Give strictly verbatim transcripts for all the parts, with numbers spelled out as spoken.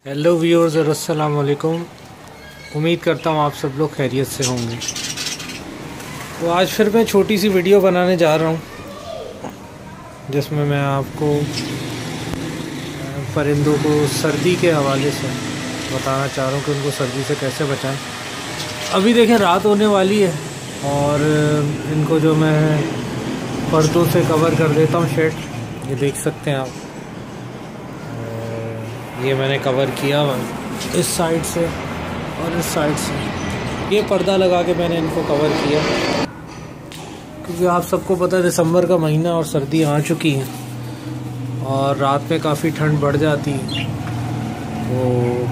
Hello viewers और अस्सलाम वालेकुम। उम्मीद करता हूँ आप सब लोग खैरियत से होंगे। तो आज फिर मैं छोटी सी वीडियो बनाने जा रहा हूँ जिसमें मैं आपको परिंदों को सर्दी के हवाले से बताना चाह रहा हूँ कि उनको सर्दी से कैसे बचाएं। अभी देखें रात होने वाली है और इनको जो मैं पर्दों से कवर कर देता हूँ शेड, ये देख सकते हैं आप। ये मैंने कवर किया हुआ इस साइड से और इस साइड से, ये पर्दा लगा के मैंने इनको कवर किया क्योंकि आप सबको पता है दिसंबर का महीना और सर्दी आ चुकी है और रात में काफ़ी ठंड बढ़ जाती है। तो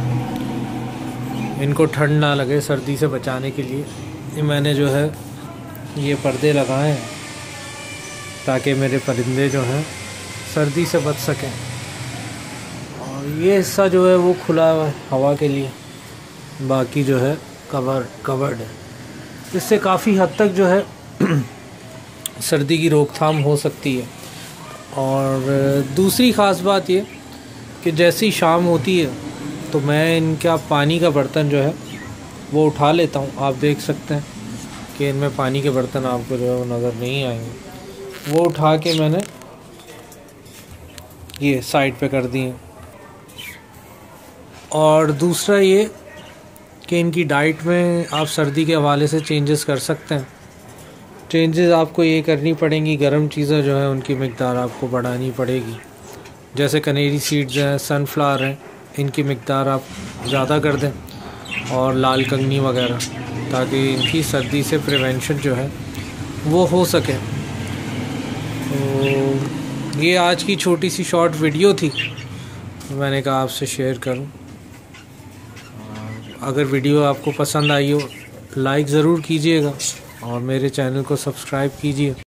इनको ठंड ना लगे सर्दी से बचाने के लिए ये मैंने जो है ये पर्दे लगाए हैं ताकि मेरे परिंदे जो हैं सर्दी से बच सकें। ये हिस्सा जो है वो खुला हुआ है हवा के लिए, बाकी जो है कवर कवर्ड है। इससे काफ़ी हद तक जो है सर्दी की रोकथाम हो सकती है। और दूसरी ख़ास बात ये कि जैसी शाम होती है तो मैं इनका पानी का बर्तन जो है वो उठा लेता हूँ। आप देख सकते हैं कि इनमें पानी के बर्तन आपको जो है वो नज़र नहीं आएंगे, वो उठा के मैंने ये साइड पे कर दिए। और दूसरा ये कि इनकी डाइट में आप सर्दी के हवाले से चेंजेस कर सकते हैं। चेंजेस आपको ये करनी पड़ेंगी, गर्म चीज़ें जो है उनकी मिक़दार आपको बढ़ानी पड़ेगी। जैसे कनेरी सीड्स हैं, सनफ्लावर हैं, इनकी मिक़दार आप ज़्यादा कर दें और लाल कंगनी वगैरह, ताकि इनकी सर्दी से प्रिवेंशन जो है वो हो सके। तो ये आज की छोटी सी शॉर्ट वीडियो थी, मैंने कहा आपसे शेयर करूं। अगर वीडियो आपको पसंद आई हो लाइक ज़रूर कीजिएगा और मेरे चैनल को सब्सक्राइब कीजिए।